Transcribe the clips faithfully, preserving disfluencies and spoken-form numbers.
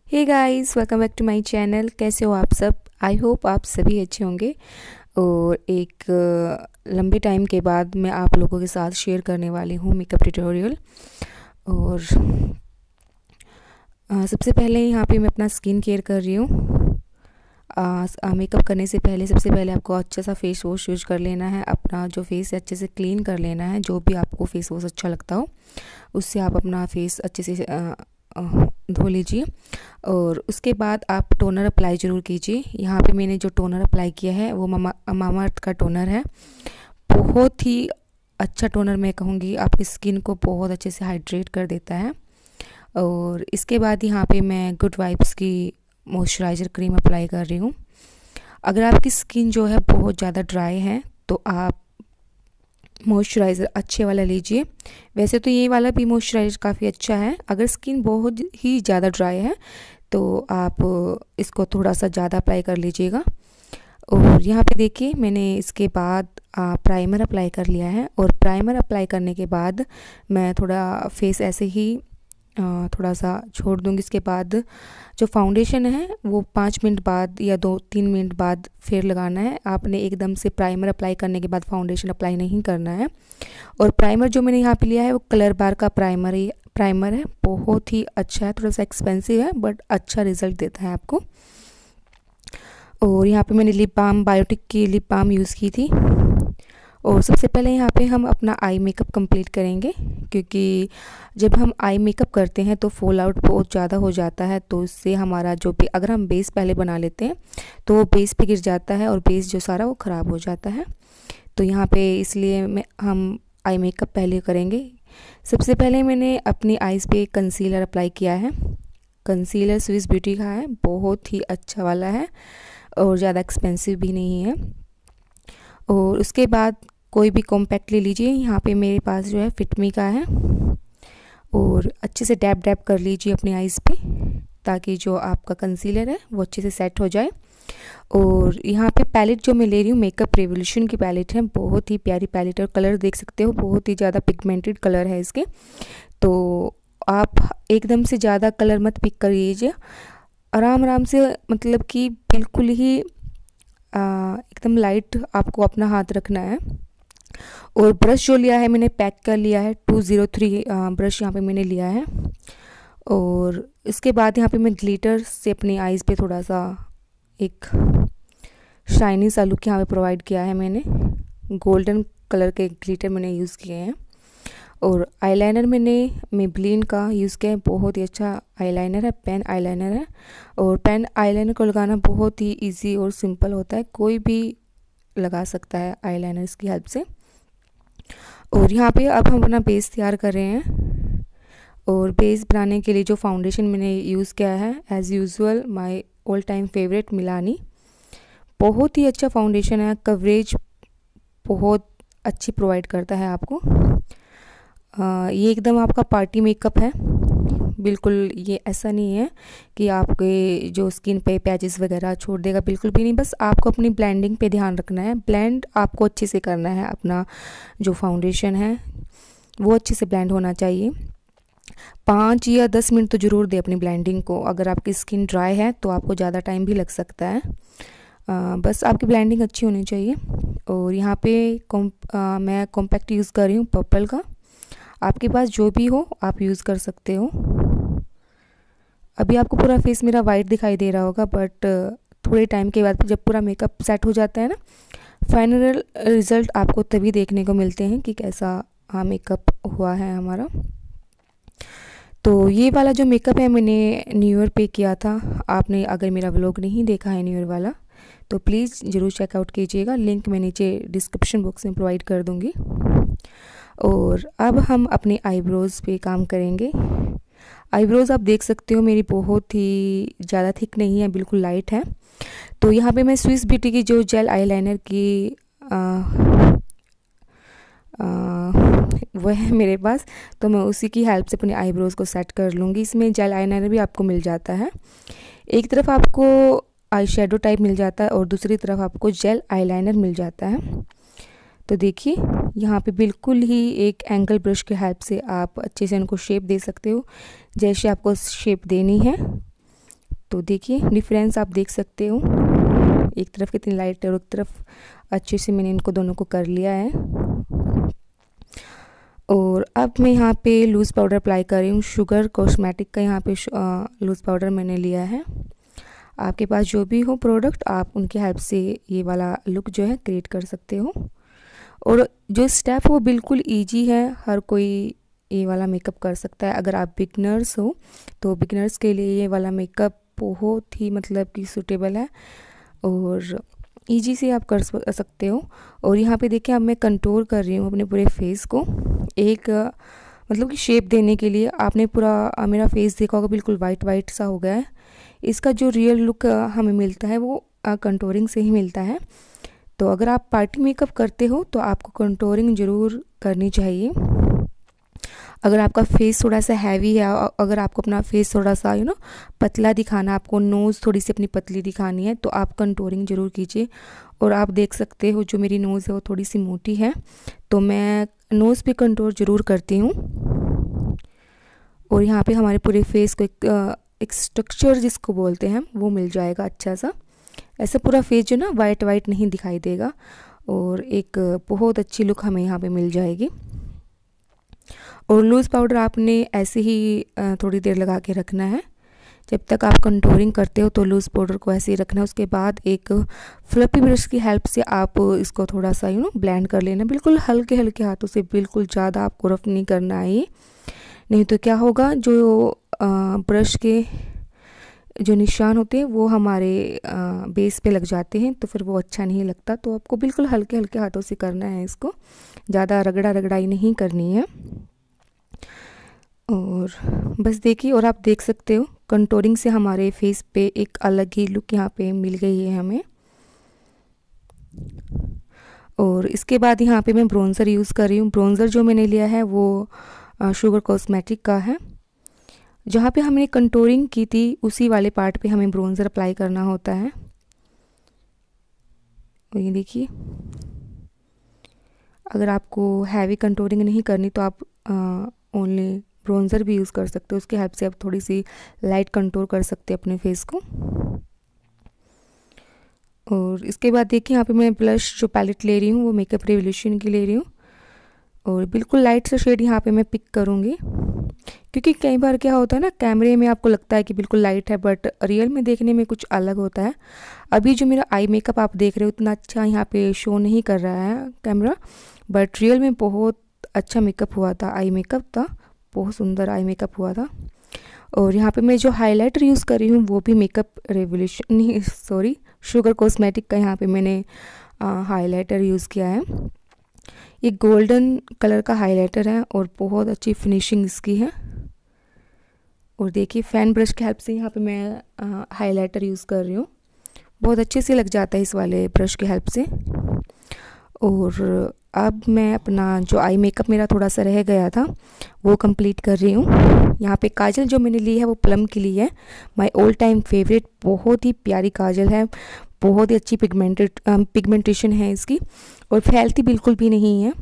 Hey guys, welcome back to my channel. कैसे हो आप सब? आई होप आप सभी अच्छे होंगे। और एक अ, लंबे टाइम के बाद मैं आप लोगों के साथ शेयर करने वाली हूँ मेकअप ट्यूटोरियल। और अ, सबसे पहले यहाँ पे मैं अपना स्किन केयर कर रही हूँ। मेकअप करने से पहले सबसे पहले आपको अच्छा सा फेस वॉश यूज कर लेना है। अपना जो फेस है अच्छे से क्लीन कर लेना है। जो भी आपको फेस वॉश अच्छा लगता हो उससे आप अपना फेस अच्छे से अ, धो लीजिए। और उसके बाद आप टोनर अप्लाई ज़रूर कीजिए। यहाँ पे मैंने जो टोनर अप्लाई किया है वो मामा मामाअर्थ का टोनर है। बहुत ही अच्छा टोनर, मैं कहूँगी आपकी स्किन को बहुत अच्छे से हाइड्रेट कर देता है। और इसके बाद यहाँ पे मैं गुड वाइब्स की मॉइस्चराइज़र क्रीम अप्लाई कर रही हूँ। अगर आपकी स्किन जो है बहुत ज़्यादा ड्राई है तो आप मॉइस्चराइज़र अच्छे वाला लीजिए। वैसे तो ये वाला भी मॉइस्चराइज़र काफ़ी अच्छा है। अगर स्किन बहुत ही ज़्यादा ड्राई है तो आप इसको थोड़ा सा ज़्यादा अप्लाई कर लीजिएगा। और यहाँ पे देखिए मैंने इसके बाद आ, प्राइमर अप्लाई कर लिया है। और प्राइमर अप्लाई करने के बाद मैं थोड़ा फेस ऐसे ही आ, थोड़ा सा छोड़ दूँगी। इसके बाद जो फाउंडेशन है वो पाँच मिनट बाद या दो तीन मिनट बाद फिर लगाना है। आपने एकदम से प्राइमर अप्लाई करने के बाद फाउंडेशन अप्लाई नहीं करना है। और प्राइमर जो मैंने यहाँ पे लिया है वो कलर बार का प्राइमर ही प्राइमर है। बहुत ही अच्छा है, थोड़ा सा एक्सपेंसिव है बट अच्छा रिजल्ट देता है आपको। और यहाँ पे मैंने लिप बाम, बायोटिक की लिप बाम यूज़ की थी। और सबसे पहले यहाँ पे हम अपना आई मेकअप कंप्लीट करेंगे, क्योंकि जब हम आई मेकअप करते हैं तो फॉल आउट बहुत ज़्यादा हो जाता है। तो इससे हमारा जो भी, अगर हम बेस पहले बना लेते हैं तो वो बेस पे गिर जाता है और बेस जो सारा वो ख़राब हो जाता है। तो यहाँ पे इसलिए मैं हम आई मेकअप पहले करेंगे। सबसे पहले मैंने अपनी आईज़ पे कंसीलर अप्लाई किया है। कंसीलर स्विस ब्यूटी का है, बहुत ही अच्छा वाला है और ज़्यादा एक्सपेंसिव भी नहीं है। और उसके बाद कोई भी कॉम्पैक्ट ले लीजिए। यहाँ पे मेरे पास जो है फिटमी का है। और अच्छे से डैप डैप कर लीजिए अपनी आईज़ पे, ताकि जो आपका कंसीलर है वो अच्छे से सेट हो जाए। और यहाँ पे पैलेट जो मैं ले रही हूँ मेकअप रेवोल्यूशन की पैलेट है। बहुत ही प्यारी पैलेट है और कलर देख सकते हो, बहुत ही ज़्यादा पिगमेंटेड कलर है इसके। तो आप एकदम से ज़्यादा कलर मत पिक कर लीजिए, आराम आराम से, मतलब कि बिल्कुल ही एकदम लाइट आपको अपना हाथ रखना है। और ब्रश जो लिया है मैंने पैक कर लिया है, टू ज़ीरो थ्री ब्रश यहाँ पे मैंने लिया है। और इसके बाद यहाँ पे मैं ग्लिटर से अपनी आईज़ पे थोड़ा सा एक शाइनी सा लुक यहाँ पे प्रोवाइड किया है। मैंने गोल्डन कलर के ग्लिटर मैंने यूज़ किए हैं। और आईलाइनर मैंने मेबलिन का यूज़ किया है। बहुत ही अच्छा आईलाइनर है, पेन आईलाइनर है। और पेन आईलाइनर को लगाना बहुत ही इजी और सिंपल होता है, कोई भी लगा सकता है आईलाइनर की हेल्प से। और यहाँ पे अब हम अपना बेस तैयार कर रहे हैं। और बेस बनाने के लिए जो फाउंडेशन मैंने यूज़ किया है, as usual my all time favourite Milani. बहुत ही अच्छा फाउंडेशन है, कवरेज बहुत अच्छी प्रोवाइड करता है आपको। आ, ये एकदम आपका पार्टी मेकअप है। बिल्कुल ये ऐसा नहीं है कि आपके जो स्किन पे पैचेस वगैरह छोड़ देगा, बिल्कुल भी नहीं। बस आपको अपनी ब्लेंडिंग पे ध्यान रखना है। ब्लेंड आपको अच्छे से करना है, अपना जो फाउंडेशन है वो अच्छे से ब्लेंड होना चाहिए। पाँच या दस मिनट तो ज़रूर दे अपनी ब्लेंडिंग को। अगर आपकी स्किन ड्राई है तो आपको ज़्यादा टाइम भी लग सकता है। आ, बस आपकी ब्लेंडिंग अच्छी होनी चाहिए। और यहाँ पे कॉम आ, मैं कॉम्पैक्ट यूज़ कर रही हूँ पर्पल का। आपके पास जो भी हो आप यूज़ कर सकते हो। अभी आपको पूरा फेस मेरा वाइट दिखाई दे रहा होगा, बट थोड़े टाइम के बाद जब पूरा मेकअप सेट हो जाता है ना, फाइनल रिज़ल्ट आपको तभी देखने को मिलते हैं कि कैसा हाँ मेकअप हुआ है हमारा। तो ये वाला जो मेकअप है मैंने न्यू ईयर पे किया था। आपने अगर मेरा व्लॉग नहीं देखा है न्यू ईयर वाला तो प्लीज़ ज़रूर चेकआउट कीजिएगा, लिंक मैं नीचे डिस्क्रिप्शन बॉक्स में प्रोवाइड कर दूँगी। और अब हम अपने आईब्रोज़ पे काम करेंगे। आईब्रोज़ आप देख सकते हो मेरी बहुत ही ज़्यादा थिक नहीं है, बिल्कुल लाइट है। तो यहाँ पे मैं स्विस ब्यूटी की जो जेल आईलाइनर की आ, आ, वो है मेरे पास, तो मैं उसी की हेल्प से अपने आईब्रोज़ को सेट कर लूँगी। इसमें जेल आईलाइनर भी आपको मिल जाता है। एक तरफ आपको आई शेडो टाइप मिल जाता है और दूसरी तरफ आपको जेल आईलाइनर मिल जाता है। तो देखिए यहाँ पे बिल्कुल ही एक एंगल ब्रश की हेल्प से आप अच्छे से इनको शेप दे सकते हो, जैसे आपको शेप देनी है। तो देखिए डिफरेंस आप देख सकते हो, एक तरफ कितनी लाइट है और एक तरफ अच्छे से मैंने इनको दोनों को कर लिया है। और अब मैं यहाँ पे लूज़ पाउडर अप्लाई कर रही हूँ। शुगर कॉस्मेटिक का यहाँ पे लूज़ पाउडर मैंने लिया है। आपके पास जो भी हो प्रोडक्ट, आप उनकी हेल्प से ये वाला लुक जो है क्रिएट कर सकते हो। और जो स्टेप वो बिल्कुल इजी है, हर कोई ये वाला मेकअप कर सकता है। अगर आप बिगनर्स हो तो बिगनर्स के लिए ये वाला मेकअप बहुत ही मतलब कि सूटेबल है और इजी से आप कर सकते हो। और यहाँ पे देखिए अब मैं कंटूर कर रही हूँ अपने पूरे फेस को, एक मतलब कि शेप देने के लिए। आपने पूरा मेरा फेस देखा होगा, बिल्कुल वाइट वाइट सा हो गया है। इसका जो रियल लुक हमें मिलता है वो कंटूरिंग से ही मिलता है। तो अगर आप पार्टी मेकअप करते हो तो आपको कंटूरिंग ज़रूर करनी चाहिए। अगर आपका फेस थोड़ा सा हैवी है, अगर आपको अपना फेस थोड़ा सा यू नो पतला दिखाना, आपको नोज़ थोड़ी सी अपनी पतली दिखानी है, तो आप कंटूरिंग ज़रूर कीजिए। और आप देख सकते हो जो मेरी नोज़ है वो थोड़ी सी मोटी है, तो मैं नोज़ पे कंटूर ज़रूर करती हूँ। और यहाँ पे हमारे पूरे फेस को एक, एक स्ट्रक्चर जिसको बोलते हैं वो मिल जाएगा अच्छा सा। ऐसा पूरा फेस जो ना वाइट वाइट नहीं दिखाई देगा और एक बहुत अच्छी लुक हमें यहाँ पे मिल जाएगी। और लूज़ पाउडर आपने ऐसे ही थोड़ी देर लगा के रखना है। जब तक आप कंटूरिंग करते हो तो लूज़ पाउडर को ऐसे ही रखना है। उसके बाद एक फ्लफी ब्रश की हेल्प से आप इसको थोड़ा सा यू नो ब्लेंड कर लेना, बिल्कुल हल्के हल्के हाथों से, बिल्कुल ज़्यादा आपको रफ नहीं करना है ये, नहीं तो क्या होगा जो ब्रश के जो निशान होते हैं वो हमारे बेस पे लग जाते हैं, तो फिर वो अच्छा नहीं लगता। तो आपको बिल्कुल हल्के हल्के हाथों से करना है इसको, ज़्यादा रगड़ा रगड़ाई नहीं करनी है। और बस देखिए, और आप देख सकते हो कंटूरिंग से हमारे फेस पे एक अलग ही लुक यहाँ पे मिल गई है हमें। और इसके बाद यहाँ पे मैं ब्रोंज़र यूज़ कर रही हूँ। ब्रोंज़र जो मैंने लिया है वो शुगर कॉस्मेटिक का है। जहाँ पे हमने कंटूरिंग की थी उसी वाले पार्ट पे हमें ब्रोंज़र अप्लाई करना होता है। और ये देखिए, अगर आपको हैवी कंटूरिंग नहीं करनी तो आप ओनली ब्रोंज़र भी यूज़ कर सकते हो। उसकी हेल्प से आप थोड़ी सी लाइट कंटूर कर सकते हैं अपने फेस को। और इसके बाद देखिए यहाँ पे मैं ब्लश जो पैलेट ले रही हूँ वो मेकअप रेवोल्यूशन की ले रही हूँ और बिल्कुल लाइट सा शेड यहाँ पे मैं पिक करूँगी, क्योंकि कई बार क्या होता है ना, कैमरे में आपको लगता है कि बिल्कुल लाइट है बट रियल में देखने में कुछ अलग होता है। अभी जो मेरा आई मेकअप आप देख रहे हो उतना अच्छा यहाँ पे शो नहीं कर रहा है कैमरा, बट रियल में बहुत अच्छा मेकअप हुआ था। आई मेकअप था, बहुत सुंदर आई मेकअप हुआ था। और यहाँ पे मैं जो हाइलाइटर यूज़ कर रही हूँ वो भी मेकअप रेवोल्यूशन नहीं सॉरी शुगर कॉस्मेटिक का यहाँ पे मैंने हाइलाइटर यूज़ किया है। ये गोल्डन कलर का हाइलाइटर है और बहुत अच्छी फिनिशिंग इसकी है। और देखिए फैन ब्रश की हेल्प से यहाँ पे मैं हाइलाइटर यूज़ कर रही हूँ, बहुत अच्छे से लग जाता है इस वाले ब्रश की हेल्प से। और अब मैं अपना जो आई मेकअप मेरा थोड़ा सा रह गया था वो कंप्लीट कर रही हूँ। यहाँ पे काजल जो मैंने ली है वो प्लम की ली है, माय ऑल टाइम फेवरेट। बहुत ही प्यारी काजल है, बहुत ही अच्छी पिगमेंटेड पिगमेंटेशन है इसकी और फैलती बिल्कुल भी नहीं है।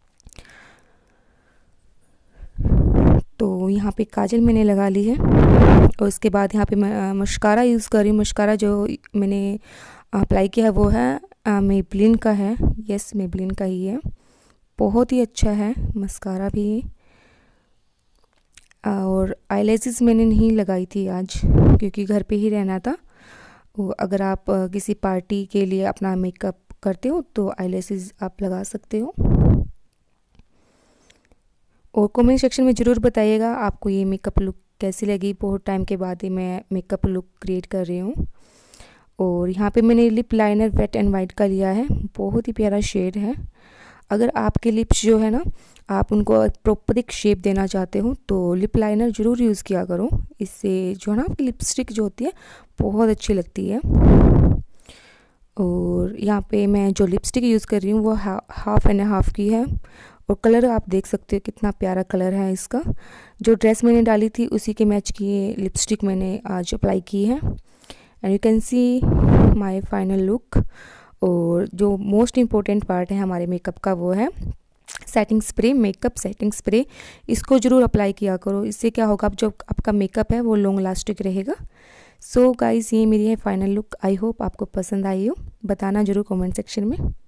तो यहाँ पे काजल मैंने लगा ली है और उसके बाद यहाँ पे मैं मस्कारा यूज़ कर रही हूँ। मस्कारा जो मैंने अप्लाई किया है वो है मेबलिन का है, यस मेबलिन का ही है, बहुत ही अच्छा है मस्कारा भी। और आईलैशेस मैंने नहीं लगाई थी आज क्योंकि घर पे ही रहना था। अगर आप किसी पार्टी के लिए अपना मेकअप करते हो तो आईलैशेस आप लगा सकते हो। और कमेंट सेक्शन में ज़रूर बताइएगा आपको ये मेकअप लुक कैसी लगी। बहुत टाइम के बाद ही मैं मेकअप लुक क्रिएट कर रही हूँ। और यहाँ पे मैंने lip liner Wet and Wild का लिया है, बहुत ही प्यारा शेड है। अगर आपके लिप्स जो है ना आप उनको प्रॉपर एक शेप देना चाहते हो तो लिप लाइनर ज़रूर यूज़ किया करो, इससे जो है ना आपकी लिपस्टिक जो होती है बहुत अच्छी लगती है। और यहाँ पे मैं जो लिपस्टिक यूज़ कर रही हूँ वो हा, हाफ एंड हाफ की है और कलर आप देख सकते हो कितना प्यारा कलर है इसका। जो ड्रेस मैंने डाली थी उसी के मैच की लिपस्टिक मैंने आज अप्लाई की है and you can see my final look. और जो मोस्ट इम्पोर्टेंट पार्ट है हमारे मेकअप का वो है setting spray, makeup setting spray. इसको ज़रूर अप्लाई किया करो, इससे क्या होगा, अब जो आपका मेकअप है वो लॉन्ग लास्टिक रहेगा। सो गाइस, ये मेरी है फाइनल लुक। आई होप आपको पसंद आई हो। बताना ज़रूर कमेंट सेक्शन में।